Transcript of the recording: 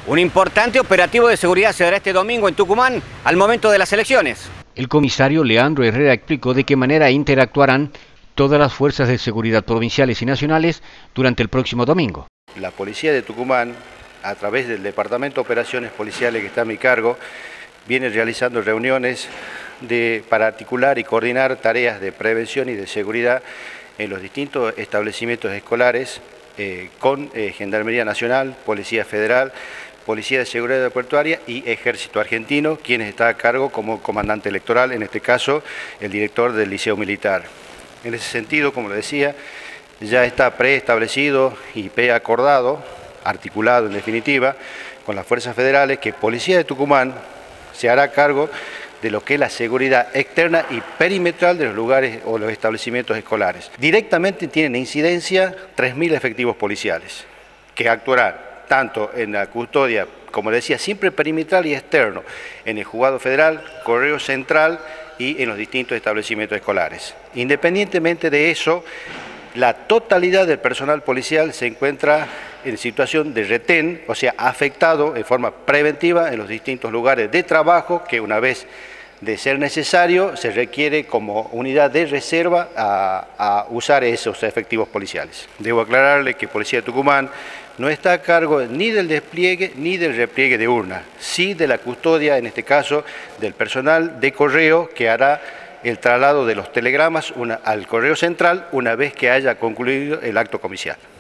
Un importante operativo de seguridad se dará este domingo en Tucumán al momento de las elecciones. El comisario Leandro Herrera explicó de qué manera interactuarán todas las fuerzas de seguridad provinciales y nacionales durante el próximo domingo. La Policía de Tucumán, a través del Departamento de Operaciones Policiales que está a mi cargo, viene realizando reuniones para articular y coordinar tareas de prevención y de seguridad en los distintos establecimientos escolares con Gendarmería Nacional, Policía Federal, Policía de Seguridad Aeroportuaria y Ejército Argentino, quien está a cargo como comandante electoral, en este caso el director del Liceo Militar. En ese sentido, como le decía, ya está preestablecido y preacordado, articulado en definitiva, con las fuerzas federales, que Policía de Tucumán se hará cargo de lo que es la seguridad externa y perimetral de los lugares o los establecimientos escolares. Directamente tienen incidencia 3.000 efectivos policiales, que actuarán tanto en la custodia, como decía, siempre perimetral y externo, en el juzgado federal, correo central y en los distintos establecimientos escolares. Independientemente de eso, la totalidad del personal policial se encuentra en situación de retén, o sea, afectado en forma preventiva en los distintos lugares de trabajo que una vez de ser necesario se requiere como unidad de reserva a usar esos efectivos policiales. Debo aclararle que Policía de Tucumán no está a cargo ni del despliegue ni del repliegue de urnas, sí de la custodia, en este caso, del personal de correo que hará el traslado de los telegramas al correo central una vez que haya concluido el acto comicial.